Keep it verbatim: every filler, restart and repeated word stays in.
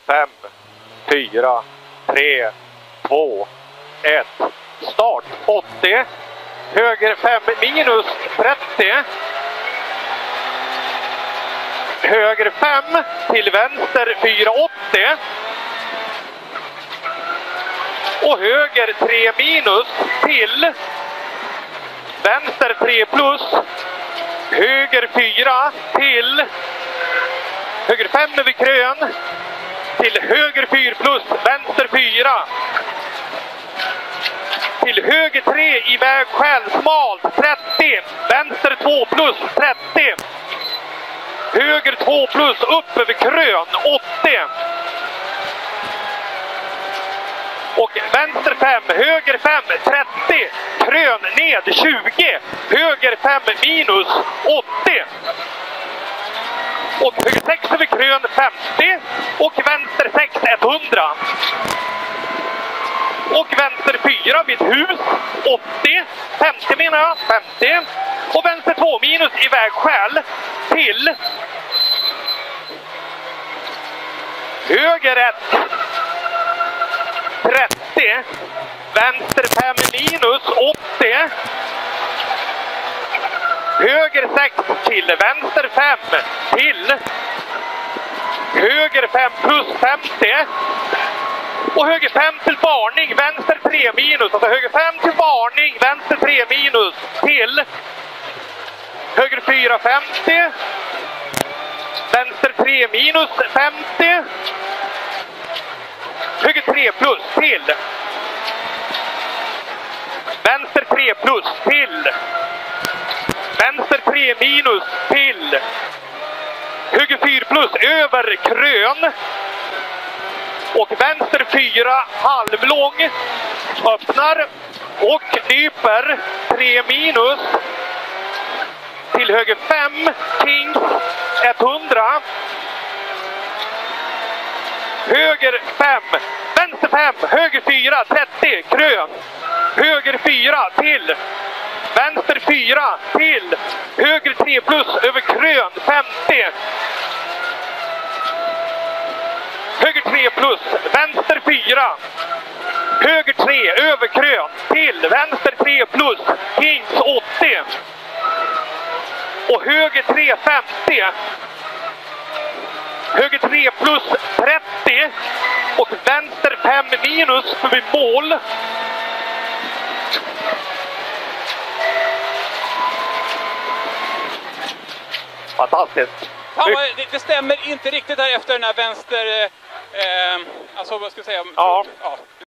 fem, fyra, tre, två, ett. Start åttio. Höger fem minus trettio. Höger fem till vänster fyra åttio. Och höger tre minus till vänster tre plus. Höger fyra till höger fem vid krön. Till höger fyra plus, vänster fyra. Till höger tre i vägskäl, smalt, trettio. Vänster två plus, trettio. Höger två plus, upp över krön, åttio. Och vänster fem, höger fem, trettio. Krön ned, tjugo. Höger fem minus, åttio. Och höger sex över krön, femtio. Och vänster sex, hundra. Och vänster fyra vid hus, åttio. femtio menar jag, femtio. Och vänster två minus i vägskäl till höger ett, trettio. Vänster fem minus, åttio. Höger sex till vänster fem till höger fem plus, femtio. Och höger fem till varning, vänster tre minus. Alltså höger fem till varning, vänster tre minus till höger fyra, femtio. Vänster tre minus, femtio. Höger tre plus till vänster tre plus till vänster tre minus till höger fyra plus över krön. Och vänster fyra halvlång. Öppnar och nyper tre minus. Till höger fem Kings hundra. Höger fem. Vänster fem. Höger fyra trettio. Krön. Höger fyra till. Vänster fyra till. Höger tre plus över krön femtio. Höger tre plus, vänster fyra. Höger tre, över krön. Till vänster tre plus, Kings åttio. Och höger tre, femtio. Höger tre plus, trettio. Och vänster fem minus förbi mål. Fantastiskt. Ja, det, det stämmer inte riktigt här efter den här vänster... Eh, alltså vad ska jag säga? Ja. Ja.